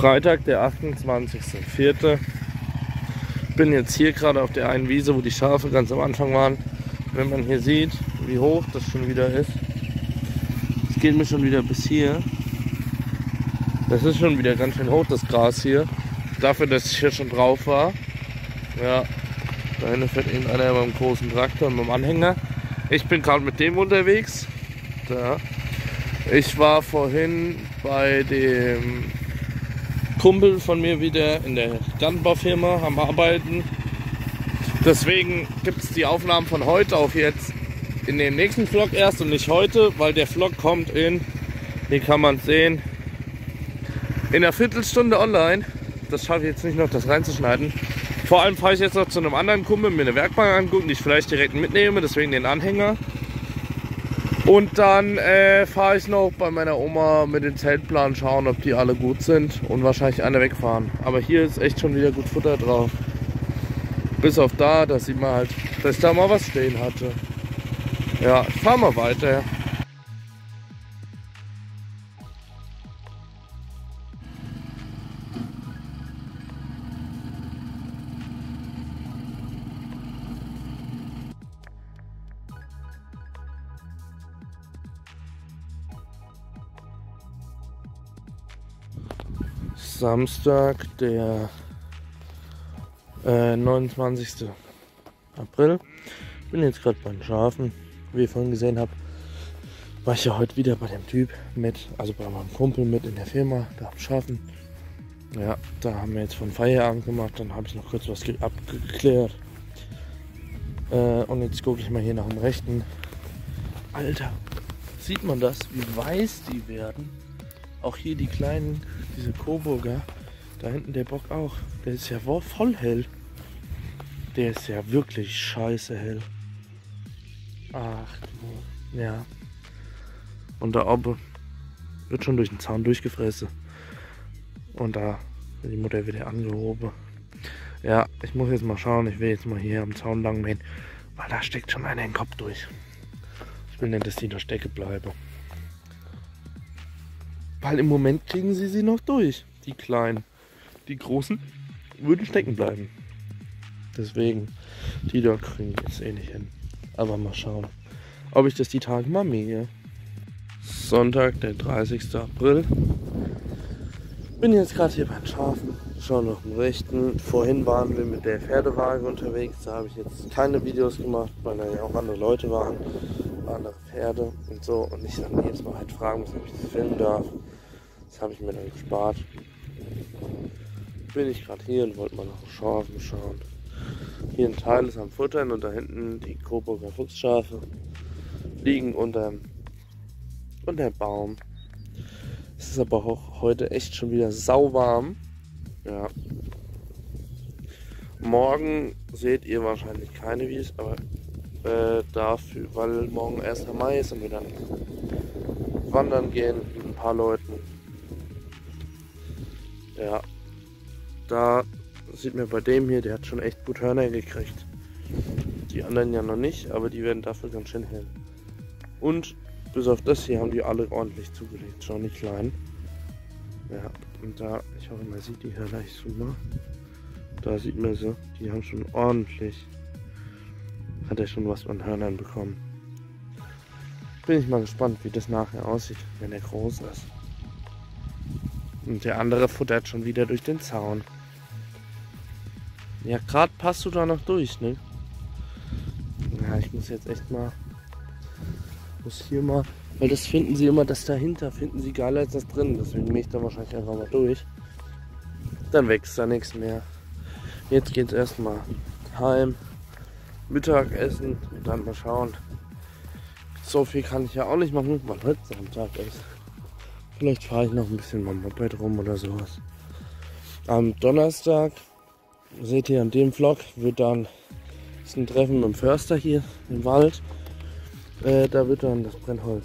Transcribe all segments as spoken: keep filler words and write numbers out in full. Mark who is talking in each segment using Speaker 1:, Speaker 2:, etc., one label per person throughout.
Speaker 1: Freitag, der achtundzwanzigste vierte Bin jetzt hier gerade auf der einen Wiese, wo die Schafe ganz am Anfang waren. Wenn man hier sieht, wie hoch das schon wieder ist. Es geht mir schon wieder bis hier. Das ist schon wieder ganz schön hoch, das Gras hier. Dafür, dass ich hier schon drauf war. Ja, da hinten fährt irgendeiner beim großen Traktor und beim Anhänger. Ich bin gerade mit dem unterwegs. Da. Ich war vorhin bei dem Kumpel von mir wieder in der Gartenbaufirma am Arbeiten. Deswegen gibt es die Aufnahmen von heute auch jetzt in dem nächsten Vlog erst und nicht heute, weil der Vlog kommt in, hier kann man es sehen, in einer Viertelstunde online. Das schaffe ich jetzt nicht noch, das reinzuschneiden. Vor allem fahre ich jetzt noch zu einem anderen Kumpel, mir eine Werkbank angucken, die ich vielleicht direkt mitnehme, deswegen den Anhänger. Und dann äh, fahre ich noch bei meiner Oma mit den Zeltplan schauen, ob die alle gut sind und wahrscheinlich eine wegfahren. Aber hier ist echt schon wieder gut Futter drauf. Bis auf da, da sieht man halt, dass ich da mal was stehen hatte. Ja, ich fahre mal weiter. Samstag, der äh, neunundzwanzigste April. Ich bin jetzt gerade bei den Schafen. Wie ihr vorhin gesehen habt, war ich ja heute wieder bei dem Typ mit, also bei meinem Kumpel mit in der Firma, da am Schafen. Ja, da haben wir jetzt von Feierabend gemacht, dann habe ich noch kurz was abgeklärt. Äh, und jetzt gucke ich mal hier nach dem rechten. Alter, sieht man das, wie weiß die werden? Auch hier die kleinen, diese Coburger, da hinten der Bock auch, der ist ja voll hell. Der ist ja wirklich scheiße hell. Ach, ja. Und da oben wird schon durch den Zaun durchgefressen. Und da wird die Mutter wieder angehoben. Ja, ich muss jetzt mal schauen, ich will jetzt mal hier am Zaun lang mähen, weil da steckt schon einer den Kopf durch. Ich will nicht, dass die da stecken bleiben. Weil im Moment kriegen sie sie noch durch, die Kleinen. Die Großen würden stecken bleiben. Deswegen, die da kriegen jetzt eh nicht hin. Aber mal schauen, ob ich das die Tage mal mähe. Sonntag, der dreißigste April. Bin jetzt gerade hier beim Schafen. Schauen nach dem Rechten. Vorhin waren wir mit der Pferdewaage unterwegs. Da habe ich jetzt keine Videos gemacht, weil da ja auch andere Leute waren. Andere Pferde und so. Und ich dann jedes Mal halt fragen muss, ob ich das filmen darf. Das habe ich mir dann gespart. Bin ich gerade hier und wollte mal nach Schafen schauen. Hier ein Teil ist am Futtern und da hinten die Coburger Fuchsschafe liegen unter dem Baum. Es ist aber auch heute echt schon wieder sauwarm. Ja. Morgen seht ihr wahrscheinlich keine Videos, aber äh, dafür, weil morgen erster Mai ist und wir dann wandern gehen mit ein paar Leuten. Ja. Da sieht man bei dem hier, der hat schon echt gut Hörner gekriegt. Die anderen ja noch nicht, aber die werden dafür ganz schön hell. Und bis auf das hier haben die alle ordentlich zugelegt, schon nicht klein. Ja, und da, ich hoffe, man sieht die Hörner, ich zoome mal. Da sieht man sie, die haben schon ordentlich, hat er schon was an Hörnern bekommen. Bin ich mal gespannt, wie das nachher aussieht, wenn er groß ist. Und der andere futtert schon wieder durch den Zaun. Ja, gerade passt du da noch durch, ne? Ja, ich muss jetzt echt mal, muss hier mal, weil das finden sie immer, das dahinter finden sie geiler als das drin. Deswegen mähe ich da wahrscheinlich einfach mal durch. Dann wächst da nichts mehr. Jetzt geht's erstmal heim, Mittagessen und dann mal schauen. So viel kann ich ja auch nicht machen, weil heute Sonntag ist. Vielleicht fahre ich noch ein bisschen mit dem Moped rum oder sowas. Am Donnerstag, seht ihr an dem Vlog, wird dann ist ein Treffen mit dem Förster hier im Wald. Äh, da wird dann das Brennholz,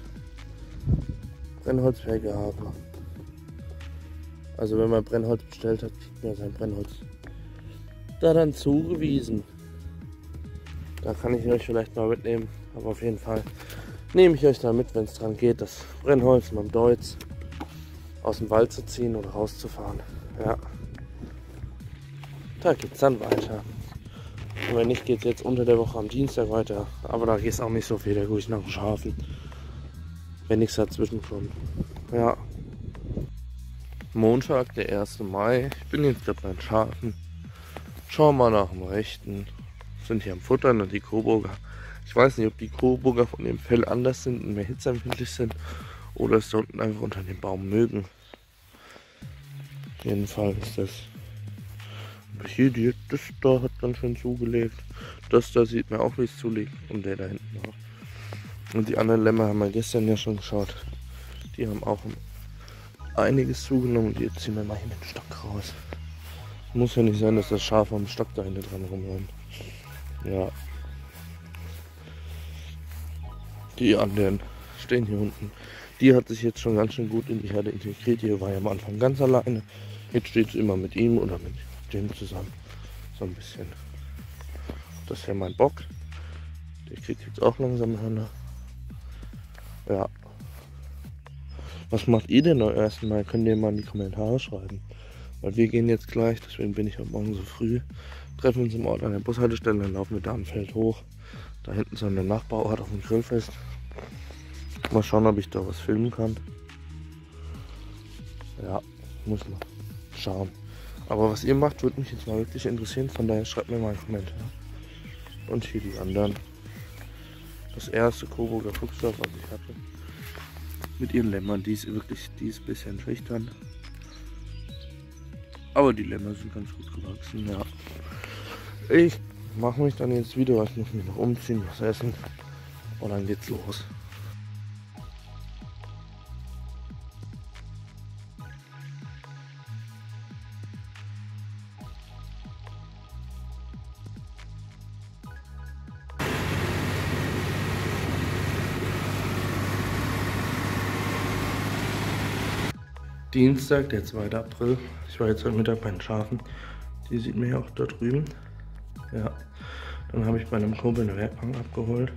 Speaker 1: Brennholzvergabe. Also wenn man Brennholz bestellt hat, kriegt man sein Brennholz da dann zugewiesen. Da kann ich euch vielleicht mal mitnehmen, aber auf jeden Fall nehme ich euch da mit, wenn es dran geht. Das Brennholz mit dem Deutz. aus dem Wald zu ziehen oder rauszufahren. Ja. Da geht's dann weiter. Und wenn nicht, geht es jetzt unter der Woche am Dienstag weiter. Aber da geht es auch nicht so viel, da gehe ich nach dem Schafen. Wenn nichts dazwischen kommt. Ja. Montag, der erste Mai. Ich bin jetzt gerade beim Schafen. Schau mal nach dem Rechten. Sind hier am Futtern und die Coburger. Ich weiß nicht, ob die Coburger von dem Fell anders sind und mehr hitzeempfindlich sind. Oder es da unten einfach unter dem Baum mögen. Auf jeden Fall ist das. Aber hier, die, das da hat ganz schön zugelegt. Das da sieht man auch, wie es zulegt. Und der da hinten auch. Und die anderen Lämmer haben wir gestern ja schon geschaut. Die haben auch einiges zugenommen. Und jetzt ziehen wir mal hier den Stock raus. Muss ja nicht sein, dass das Schaf am Stock da hinten dran rumrennt. Ja. Die anderen stehen hier unten. Die hat sich jetzt schon ganz schön gut in die Herde integriert. Die war ja am Anfang ganz alleine. Jetzt steht sie immer mit ihm oder mit dem zusammen. So ein bisschen. Das ist ja mein Bock. Der kriegt jetzt auch langsam Hörner. Ja. Was macht ihr denn am ersten Mal? Könnt ihr mal in die Kommentare schreiben. Weil wir gehen jetzt gleich, deswegen bin ich heute Morgen so früh. Treffen uns im Ort an der Bushaltestelle, dann laufen wir da am Feld hoch. Da hinten ist ein Nachbarort auf dem Grillfest. Mal schauen, ob ich da was filmen kann. Ja, muss man schauen. Aber was ihr macht, würde mich jetzt mal wirklich interessieren. Von daher schreibt mir mal einen Kommentar. Und hier die anderen. Das erste Coburger Fuchsdorf, was ich hatte. Mit ihren Lämmern. Die ist wirklich, die ist ein bisschen schüchtern. Aber die Lämmer sind ganz gut gewachsen, ja. Ich mache mich dann jetzt wieder, ich muss mich noch umziehen, was essen. Und dann geht's los. Dienstag, der zweite April. Ich war jetzt heute Mittag bei den Schafen. Die sieht man ja auch da drüben. Ja. Dann habe ich bei einem Kumpel eine Werkbank abgeholt.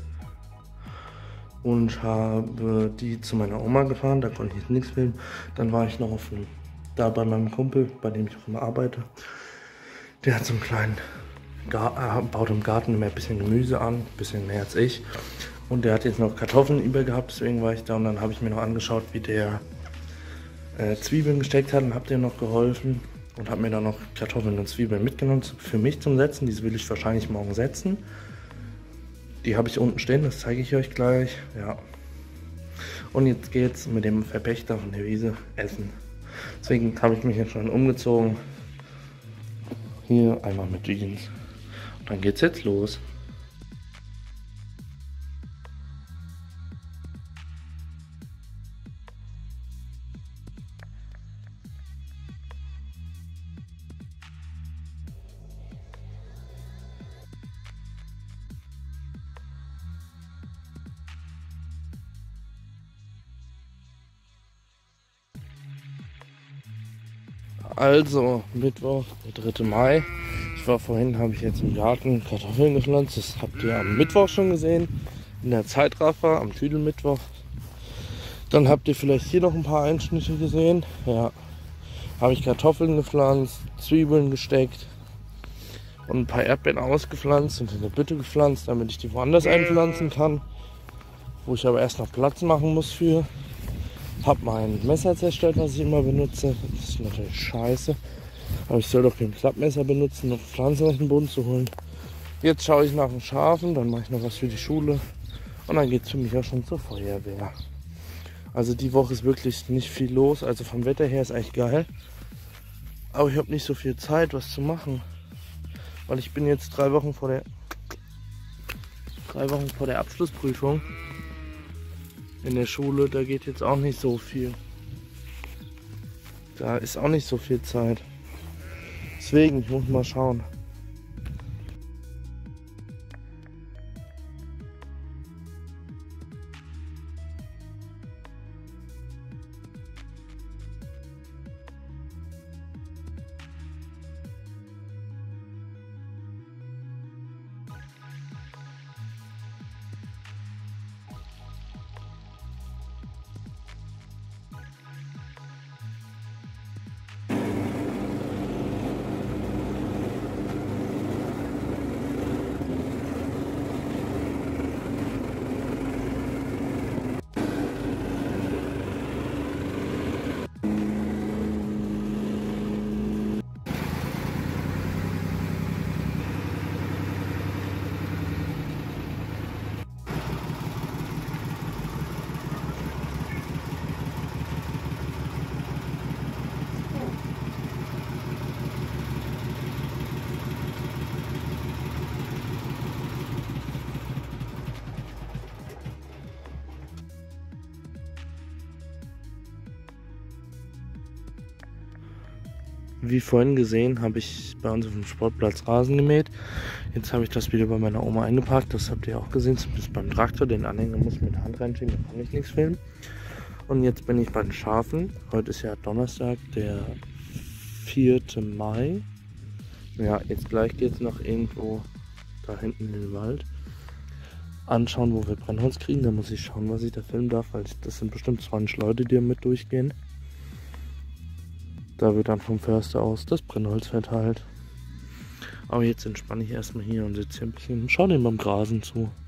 Speaker 1: Und habe die zu meiner Oma gefahren. Da konnte ich jetzt nichts filmen. Dann war ich noch auf dem, da bei meinem Kumpel, bei dem ich auch immer arbeite. Der hat so einen kleinen Garten, baut im Garten immer ein bisschen Gemüse an. Ein bisschen mehr als ich. Und der hat jetzt noch Kartoffeln über gehabt. Deswegen war ich da. Und dann habe ich mir noch angeschaut, wie der Äh, Zwiebeln gesteckt hat und habe dem noch geholfen und habe mir dann noch Kartoffeln und Zwiebeln mitgenommen für mich zum Setzen. Diese will ich wahrscheinlich morgen setzen. Die habe ich unten stehen, das zeige ich euch gleich. Ja. Und jetzt geht's mit dem Verpächter von der Wiese essen. Deswegen habe ich mich jetzt schon umgezogen. Hier einmal mit Jeans. Und dann geht's jetzt los. Also, Mittwoch, der dritte Mai. Ich war vorhin, habe ich jetzt im Garten Kartoffeln gepflanzt. Das habt ihr am Mittwoch schon gesehen. In der Zeitraffer, am Tüdelmittwoch. Dann habt ihr vielleicht hier noch ein paar Einschnitte gesehen. Ja, habe ich Kartoffeln gepflanzt, Zwiebeln gesteckt und ein paar Erdbeeren ausgepflanzt und in der Bütte gepflanzt, damit ich die woanders einpflanzen kann. Wo ich aber erst noch Platz machen muss für. Hab mein Messer zerstört, was ich immer benutze. Das ist natürlich scheiße. Aber ich soll doch kein Klappmesser benutzen, um Pflanzen aus dem Boden zu holen. Jetzt schaue ich nach den Schafen, dann mache ich noch was für die Schule. Und dann geht es für mich auch schon zur Feuerwehr. Also die Woche ist wirklich nicht viel los. Also vom Wetter her ist eigentlich geil. Aber ich habe nicht so viel Zeit, was zu machen. Weil ich bin jetzt drei Wochen vor der drei Wochen vor der Abschlussprüfung. In der Schule, da geht jetzt auch nicht so viel. Da ist auch nicht so viel Zeit. Deswegen, ich muss mal schauen. Wie vorhin gesehen, habe ich bei uns auf dem Sportplatz Rasen gemäht. Jetzt habe ich das wieder bei meiner Oma eingepackt. Das habt ihr auch gesehen, zumindest beim Traktor. Den Anhänger muss ich mit der Hand reinschieben, da kann ich nichts filmen. Und jetzt bin ich bei den Schafen. Heute ist ja Donnerstag, der vierte Mai. Ja, jetzt gleich geht es noch irgendwo da hinten in den Wald. Anschauen, wo wir Brennholz kriegen. Da muss ich schauen, was ich da filmen darf, weil das sind bestimmt zwanzig Leute, die mit durchgehen. Da wird dann vom Förster aus das Brennholz verteilt. Aber jetzt entspanne ich erstmal hier und sitze hier ein bisschen und schaue dem beim Grasen zu.